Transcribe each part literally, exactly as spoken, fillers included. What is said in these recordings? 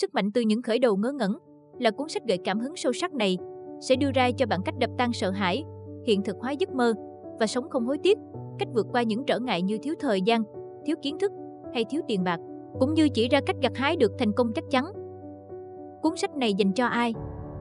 Sức mạnh từ những khởi đầu ngớ ngẩn là cuốn sách gợi cảm hứng sâu sắc này sẽ đưa ra cho bạn cách đập tan sợ hãi, hiện thực hóa giấc mơ và sống không hối tiếc, cách vượt qua những trở ngại như thiếu thời gian, thiếu kiến thức hay thiếu tiền bạc, cũng như chỉ ra cách gặt hái được thành công chắc chắn. Cuốn sách này dành cho ai?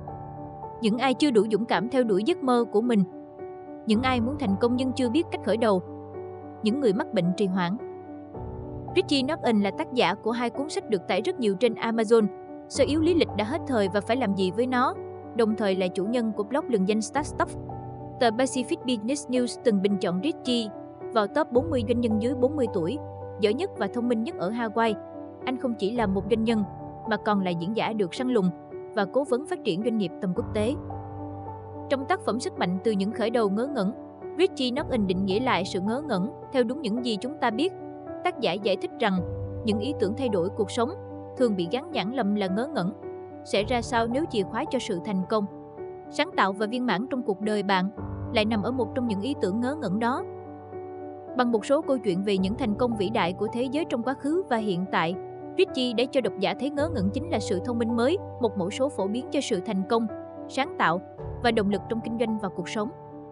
Những ai chưa đủ dũng cảm theo đuổi giấc mơ của mình, những ai muốn thành công nhưng chưa biết cách khởi đầu, những người mắc bệnh trì hoãn. Richie Norton là tác giả của hai cuốn sách được tải rất nhiều trên Amazon. Sơ yếu lý lịch đã hết thời và phải làm gì với nó, đồng thời là chủ nhân của blog lừng danh Start Stuff. Tờ Pacific Business News từng bình chọn Richie vào top bốn mươi doanh nhân dưới bốn mươi tuổi, giỏi nhất và thông minh nhất ở Hawaii. Anh không chỉ là một doanh nhân, mà còn là diễn giả được săn lùng và cố vấn phát triển doanh nghiệp tầm quốc tế. Trong tác phẩm Sức mạnh từ những khởi đầu ngớ ngẩn, Richie Norton định nghĩa lại sự ngớ ngẩn theo đúng những gì chúng ta biết. Tác giả giải thích rằng, những ý tưởng thay đổi cuộc sống thường bị gán nhãn lầm là ngớ ngẩn. Sẽ ra sao nếu chìa khóa cho sự thành công, sáng tạo và viên mãn trong cuộc đời bạn lại nằm ở một trong những ý tưởng ngớ ngẩn đó? Bằng một số câu chuyện về những thành công vĩ đại của thế giới trong quá khứ và hiện tại, Richie để cho độc giả thấy ngớ ngẩn chính là sự thông minh mới, một mẫu số phổ biến cho sự thành công, sáng tạo và động lực trong kinh doanh và cuộc sống.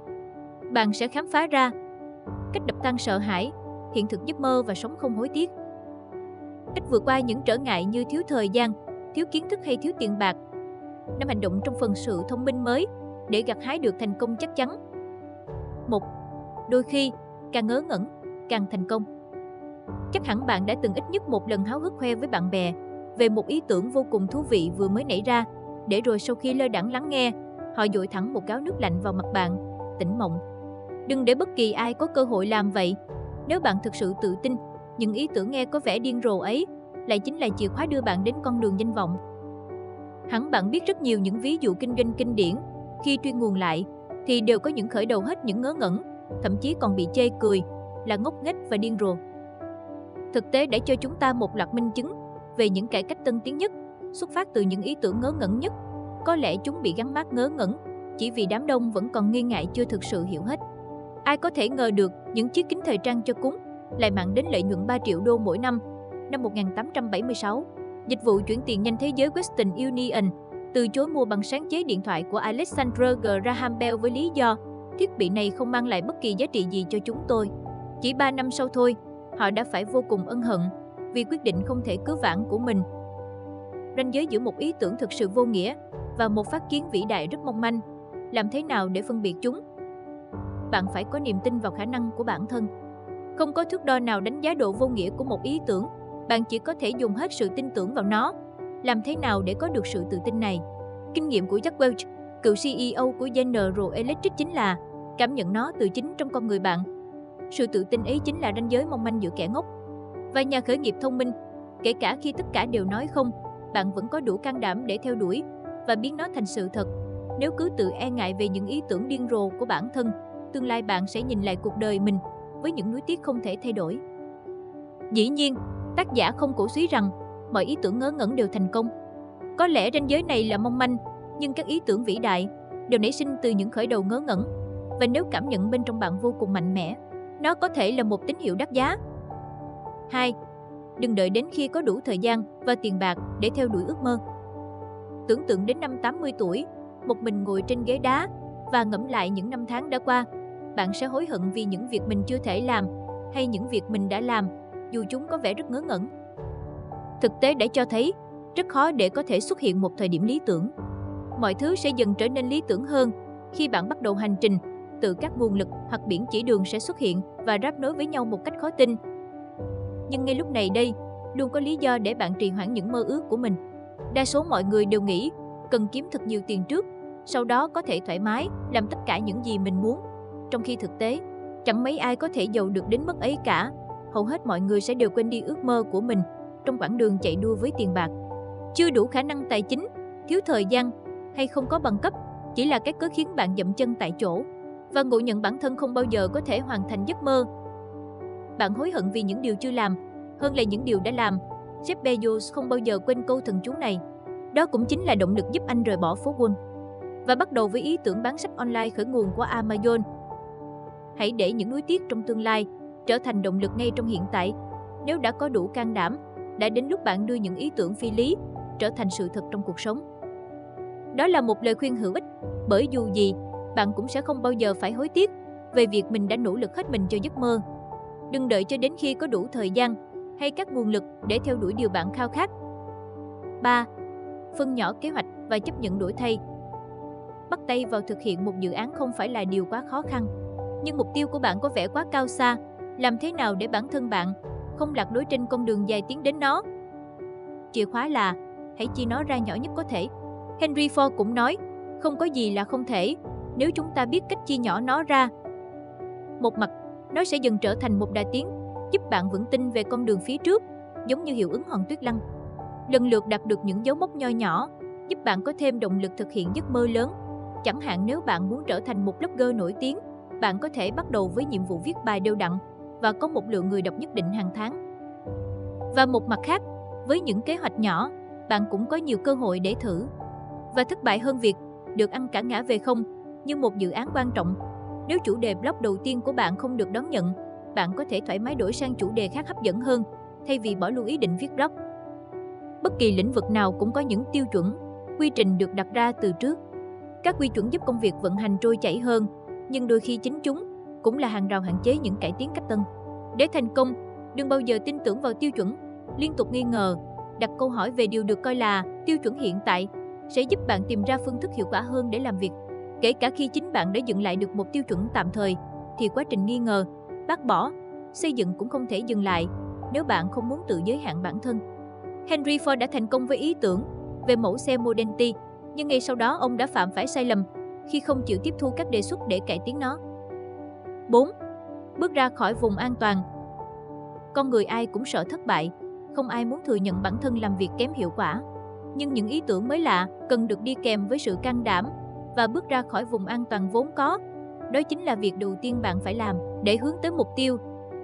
Bạn sẽ khám phá ra cách đập tan sợ hãi, hiện thực giấc mơ và sống không hối tiếc. Cách vượt qua những trở ngại như thiếu thời gian, thiếu kiến thức hay thiếu tiền bạc. Năm hành động trong phần sự thông minh mới để gặt hái được thành công chắc chắn. một. Đôi khi, càng ngớ ngẩn, càng thành công. Chắc hẳn bạn đã từng ít nhất một lần háo hức khoe với bạn bè về một ý tưởng vô cùng thú vị vừa mới nảy ra, để rồi sau khi lơ đãng lắng nghe, họ dội thẳng một gáo nước lạnh vào mặt bạn, tỉnh mộng. Đừng để bất kỳ ai có cơ hội làm vậy. Nếu bạn thực sự tự tin, những ý tưởng nghe có vẻ điên rồ ấy lại chính là chìa khóa đưa bạn đến con đường danh vọng. Hẳn bạn biết rất nhiều những ví dụ kinh doanh kinh điển, khi truy nguồn lại thì đều có những khởi đầu hết những ngớ ngẩn, thậm chí còn bị chê cười là ngốc nghếch và điên rồ. Thực tế đã cho chúng ta một loạt minh chứng về những cải cách tân tiến nhất, xuất phát từ những ý tưởng ngớ ngẩn nhất. Có lẽ chúng bị gắn mác ngớ ngẩn chỉ vì đám đông vẫn còn nghi ngại chưa thực sự hiểu hết. Ai có thể ngờ được những chiếc kính thời trang cho cúng lại mang đến lợi nhuận ba triệu đô mỗi năm. Năm một nghìn tám trăm bảy mươi sáu, dịch vụ chuyển tiền nhanh thế giới Western Union từ chối mua bằng sáng chế điện thoại của Alexander Graham Bell với lý do thiết bị này không mang lại bất kỳ giá trị gì cho chúng tôi. Chỉ ba năm sau thôi, họ đã phải vô cùng ân hận vì quyết định không thể cứu vãn của mình. Ranh giới giữa một ý tưởng thực sự vô nghĩa và một phát kiến vĩ đại rất mong manh. Làm thế nào để phân biệt chúng? Bạn phải có niềm tin vào khả năng của bản thân. Không có thước đo nào đánh giá độ vô nghĩa của một ý tưởng, bạn chỉ có thể dùng hết sự tin tưởng vào nó. Làm thế nào để có được sự tự tin này? Kinh nghiệm của Jack Welch, cựu xê e ô của General Electric chính là cảm nhận nó từ chính trong con người bạn. Sự tự tin ấy chính là ranh giới mong manh giữa kẻ ngốc và nhà khởi nghiệp thông minh. Kể cả khi tất cả đều nói không, bạn vẫn có đủ can đảm để theo đuổi và biến nó thành sự thật. Nếu cứ tự e ngại về những ý tưởng điên rồ của bản thân, tương lai bạn sẽ nhìn lại cuộc đời mình với những nuối tiếc không thể thay đổi. Dĩ nhiên, tác giả không cổ suý rằng mọi ý tưởng ngớ ngẩn đều thành công. Có lẽ ranh giới này là mong manh, nhưng các ý tưởng vĩ đại đều nảy sinh từ những khởi đầu ngớ ngẩn. Và nếu cảm nhận bên trong bạn vô cùng mạnh mẽ, nó có thể là một tín hiệu đắt giá. hai. Đừng đợi đến khi có đủ thời gian và tiền bạc để theo đuổi ước mơ. Tưởng tượng đến năm tám mươi tuổi, một mình ngồi trên ghế đá và ngẫm lại những năm tháng đã qua. Bạn sẽ hối hận vì những việc mình chưa thể làm hay những việc mình đã làm, dù chúng có vẻ rất ngớ ngẩn. Thực tế đã cho thấy, rất khó để có thể xuất hiện một thời điểm lý tưởng. Mọi thứ sẽ dần trở nên lý tưởng hơn khi bạn bắt đầu hành trình, từ các nguồn lực hoặc biển chỉ đường sẽ xuất hiện và ráp nối với nhau một cách khó tin. Nhưng ngay lúc này đây, luôn có lý do để bạn trì hoãn những mơ ước của mình. Đa số mọi người đều nghĩ cần kiếm thật nhiều tiền trước, sau đó có thể thoải mái làm tất cả những gì mình muốn. Trong khi thực tế, chẳng mấy ai có thể giàu được đến mức ấy cả. Hầu hết mọi người sẽ đều quên đi ước mơ của mình trong quãng đường chạy đua với tiền bạc. Chưa đủ khả năng tài chính, thiếu thời gian hay không có bằng cấp chỉ là cái cớ khiến bạn dậm chân tại chỗ và ngộ nhận bản thân không bao giờ có thể hoàn thành giấc mơ. Bạn hối hận vì những điều chưa làm hơn là những điều đã làm. Jeff Bezos không bao giờ quên câu thần chú này. Đó cũng chính là động lực giúp anh rời bỏ phố Wall và bắt đầu với ý tưởng bán sách online khởi nguồn của Amazon. Hãy để những nuối tiếc trong tương lai trở thành động lực ngay trong hiện tại. Nếu đã có đủ can đảm, đã đến lúc bạn đưa những ý tưởng phi lý trở thành sự thật trong cuộc sống. Đó là một lời khuyên hữu ích, bởi dù gì, bạn cũng sẽ không bao giờ phải hối tiếc về việc mình đã nỗ lực hết mình cho giấc mơ. Đừng đợi cho đến khi có đủ thời gian hay các nguồn lực để theo đuổi điều bạn khao khát. ba. Phân nhỏ kế hoạch và chấp nhận đổi thay. Bắt tay vào thực hiện một dự án không phải là điều quá khó khăn, nhưng mục tiêu của bạn có vẻ quá cao xa. Làm thế nào để bản thân bạn không lạc lối trên con đường dài tiến đến nó? Chìa khóa là hãy chia nó ra nhỏ nhất có thể. Henry Ford cũng nói, không có gì là không thể nếu chúng ta biết cách chia nhỏ nó ra. Một mặt, nó sẽ dần trở thành một đà tiến, giúp bạn vững tin về con đường phía trước, giống như hiệu ứng hòn tuyết lăn. Lần lượt đạt được những dấu mốc nho nhỏ, giúp bạn có thêm động lực thực hiện giấc mơ lớn. Chẳng hạn nếu bạn muốn trở thành một blogger nổi tiếng, bạn có thể bắt đầu với nhiệm vụ viết bài đều đặn và có một lượng người đọc nhất định hàng tháng. Và một mặt khác, với những kế hoạch nhỏ, bạn cũng có nhiều cơ hội để thử. Và thất bại hơn việc được ăn cả ngã về không như một dự án quan trọng. Nếu chủ đề blog đầu tiên của bạn không được đón nhận, bạn có thể thoải mái đổi sang chủ đề khác hấp dẫn hơn, thay vì bỏ luôn ý định viết blog. Bất kỳ lĩnh vực nào cũng có những tiêu chuẩn, quy trình được đặt ra từ trước. Các quy chuẩn giúp công việc vận hành trôi chảy hơn, nhưng đôi khi chính chúng cũng là hàng rào hạn chế những cải tiến cách tân. Để thành công, đừng bao giờ tin tưởng vào tiêu chuẩn, liên tục nghi ngờ, đặt câu hỏi về điều được coi là tiêu chuẩn hiện tại sẽ giúp bạn tìm ra phương thức hiệu quả hơn để làm việc. Kể cả khi chính bạn đã dựng lại được một tiêu chuẩn tạm thời, thì quá trình nghi ngờ, bác bỏ, xây dựng cũng không thể dừng lại nếu bạn không muốn tự giới hạn bản thân. Henry Ford đã thành công với ý tưởng về mẫu xe Model T, nhưng ngay sau đó ông đã phạm phải sai lầm khi không chịu tiếp thu các đề xuất để cải tiến nó. bốn. Bước ra khỏi vùng an toàn. Con người ai cũng sợ thất bại, không ai muốn thừa nhận bản thân làm việc kém hiệu quả. Nhưng những ý tưởng mới lạ cần được đi kèm với sự can đảm và bước ra khỏi vùng an toàn vốn có. Đó chính là việc đầu tiên bạn phải làm để hướng tới mục tiêu.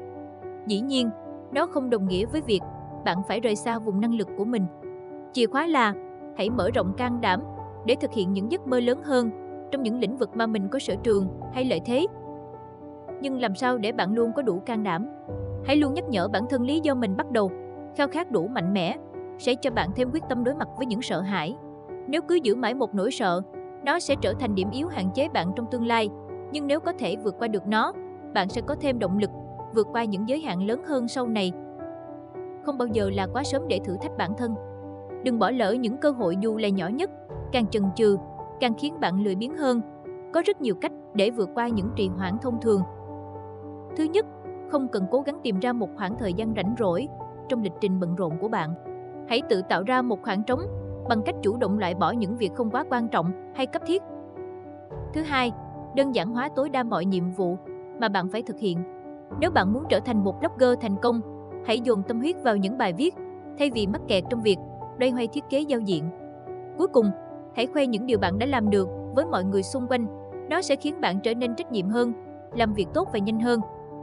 Dĩ nhiên, nó không đồng nghĩa với việc bạn phải rời xa vùng năng lực của mình. Chìa khóa là hãy mở rộng can đảm để thực hiện những giấc mơ lớn hơn trong những lĩnh vực mà mình có sở trường hay lợi thế. Nhưng làm sao để bạn luôn có đủ can đảm? Hãy luôn nhắc nhở bản thân lý do mình bắt đầu. Khao khát đủ mạnh mẽ sẽ cho bạn thêm quyết tâm đối mặt với những sợ hãi. Nếu cứ giữ mãi một nỗi sợ, nó sẽ trở thành điểm yếu hạn chế bạn trong tương lai. Nhưng nếu có thể vượt qua được nó, bạn sẽ có thêm động lực vượt qua những giới hạn lớn hơn sau này. Không bao giờ là quá sớm để thử thách bản thân. Đừng bỏ lỡ những cơ hội dù là nhỏ nhất. Càng chần chừ, càng khiến bạn lười biếng hơn. Có rất nhiều cách để vượt qua những trì hoãn thông thường. Thứ nhất, không cần cố gắng tìm ra một khoảng thời gian rảnh rỗi trong lịch trình bận rộn của bạn. Hãy tự tạo ra một khoảng trống bằng cách chủ động loại bỏ những việc không quá quan trọng hay cấp thiết. Thứ hai, đơn giản hóa tối đa mọi nhiệm vụ mà bạn phải thực hiện. Nếu bạn muốn trở thành một blogger thành công, hãy dồn tâm huyết vào những bài viết thay vì mắc kẹt trong việc loay hoay thiết kế giao diện. Cuối cùng, hãy khoe những điều bạn đã làm được với mọi người xung quanh. Nó sẽ khiến bạn trở nên trách nhiệm hơn, làm việc tốt và nhanh hơn.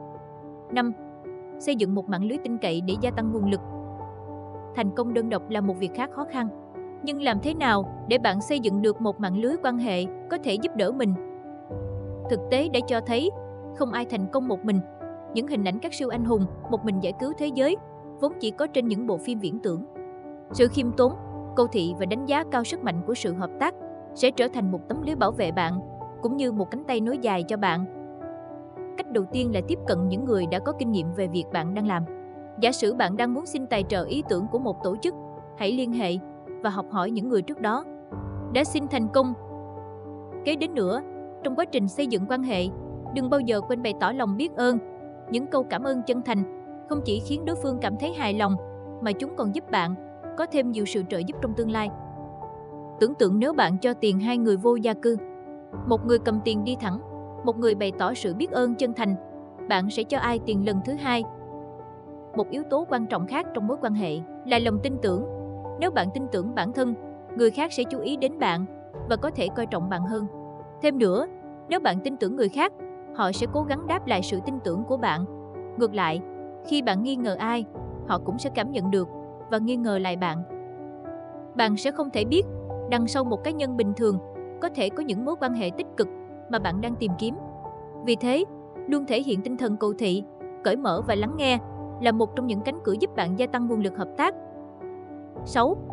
năm. Xây dựng một mạng lưới tin cậy để gia tăng nguồn lực. Thành công đơn độc là một việc khá khó khăn. Nhưng làm thế nào để bạn xây dựng được một mạng lưới quan hệ có thể giúp đỡ mình? Thực tế đã cho thấy, không ai thành công một mình. Những hình ảnh các siêu anh hùng một mình giải cứu thế giới vốn chỉ có trên những bộ phim viễn tưởng. Sự khiêm tốn, cầu thị và đánh giá cao sức mạnh của sự hợp tác sẽ trở thành một tấm lưới bảo vệ bạn, cũng như một cánh tay nối dài cho bạn. Cách đầu tiên là tiếp cận những người đã có kinh nghiệm về việc bạn đang làm. Giả sử bạn đang muốn xin tài trợ ý tưởng của một tổ chức, hãy liên hệ và học hỏi những người trước đó đã xin thành công. Kế đến nữa, trong quá trình xây dựng quan hệ, đừng bao giờ quên bày tỏ lòng biết ơn. Những câu cảm ơn chân thành không chỉ khiến đối phương cảm thấy hài lòng, mà chúng còn giúp bạn có thêm nhiều sự trợ giúp trong tương lai. Tưởng tượng nếu bạn cho tiền hai người vô gia cư. Một người cầm tiền đi thẳng, một người bày tỏ sự biết ơn chân thành. Bạn sẽ cho ai tiền lần thứ hai? Một yếu tố quan trọng khác trong mối quan hệ là lòng tin tưởng. Nếu bạn tin tưởng bản thân, người khác sẽ chú ý đến bạn và có thể coi trọng bạn hơn. Thêm nữa, nếu bạn tin tưởng người khác, họ sẽ cố gắng đáp lại sự tin tưởng của bạn. Ngược lại, khi bạn nghi ngờ ai, họ cũng sẽ cảm nhận được và nghi ngờ lại bạn. Bạn sẽ không thể biết đằng sau một cá nhân bình thường có thể có những mối quan hệ tích cực mà bạn đang tìm kiếm. Vì thế, luôn thể hiện tinh thần cầu thị, cởi mở và lắng nghe là một trong những cánh cửa giúp bạn gia tăng nguồn lực hợp tác. sáu.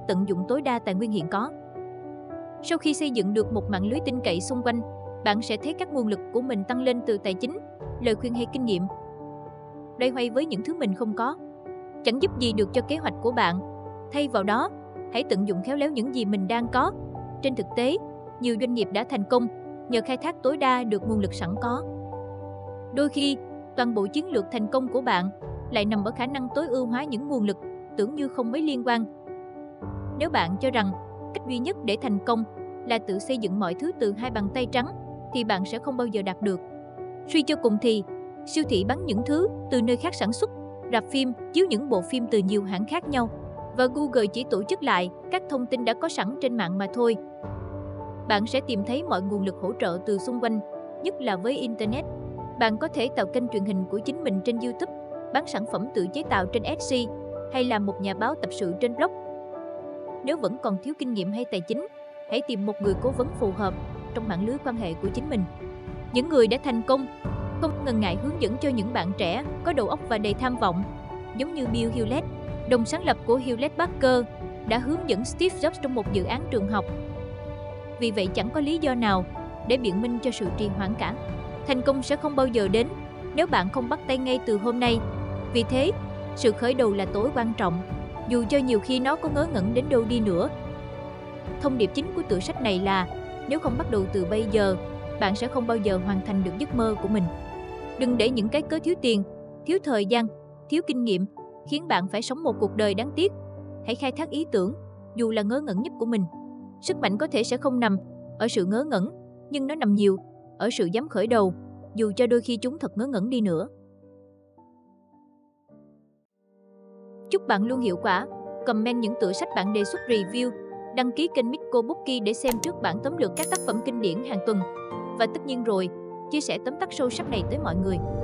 tận dụng tối đa tài nguyên hiện có. Sau khi xây dựng được một mạng lưới tin cậy xung quanh, bạn sẽ thấy các nguồn lực của mình tăng lên từ tài chính, lời khuyên hay kinh nghiệm. Loay hoay với những thứ mình không có chẳng giúp gì được cho kế hoạch của bạn. Thay vào đó, hãy tận dụng khéo léo những gì mình đang có. Trên thực tế, nhiều doanh nghiệp đã thành công nhờ khai thác tối đa được nguồn lực sẵn có. Đôi khi, toàn bộ chiến lược thành công của bạn lại nằm ở khả năng tối ưu hóa những nguồn lực tưởng như không mấy liên quan. Nếu bạn cho rằng cách duy nhất để thành công là tự xây dựng mọi thứ từ hai bàn tay trắng, thì bạn sẽ không bao giờ đạt được. Suy cho cùng thì, siêu thị bán những thứ từ nơi khác sản xuất, rạp phim chiếu những bộ phim từ nhiều hãng khác nhau, và Google chỉ tổ chức lại các thông tin đã có sẵn trên mạng mà thôi. Bạn sẽ tìm thấy mọi nguồn lực hỗ trợ từ xung quanh, nhất là với Internet. Bạn có thể tạo kênh truyền hình của chính mình trên YouTube, bán sản phẩm tự chế tạo trên Etsy, hay làm một nhà báo tập sự trên blog. Nếu vẫn còn thiếu kinh nghiệm hay tài chính, hãy tìm một người cố vấn phù hợp trong mạng lưới quan hệ của chính mình. Những người đã thành công không ngần ngại hướng dẫn cho những bạn trẻ có đầu óc và đầy tham vọng, giống như Bill Hewlett, đồng sáng lập của Hewlett Packard, đã hướng dẫn Steve Jobs trong một dự án trường học. Vì vậy chẳng có lý do nào để biện minh cho sự trì hoãn cả. Thành công sẽ không bao giờ đến nếu bạn không bắt tay ngay từ hôm nay. Vì thế, sự khởi đầu là tối quan trọng, dù cho nhiều khi nó có ngớ ngẩn đến đâu đi nữa. Thông điệp chính của tựa sách này là, nếu không bắt đầu từ bây giờ, bạn sẽ không bao giờ hoàn thành được giấc mơ của mình. Đừng để những cái cớ thiếu tiền, thiếu thời gian, thiếu kinh nghiệm khiến bạn phải sống một cuộc đời đáng tiếc. Hãy khai thác ý tưởng, dù là ngớ ngẩn nhất của mình. Sức mạnh có thể sẽ không nằm ở sự ngớ ngẩn, nhưng nó nằm nhiều ở sự dám khởi đầu, dù cho đôi khi chúng thật ngớ ngẩn đi nữa. Chúc bạn luôn hiệu quả. Comment những tựa sách bạn đề xuất review. Đăng ký kênh Miko Bookie để xem trước bản tóm lược các tác phẩm kinh điển hàng tuần. Và tất nhiên rồi, chia sẻ tóm tắt sâu sắc này tới mọi người.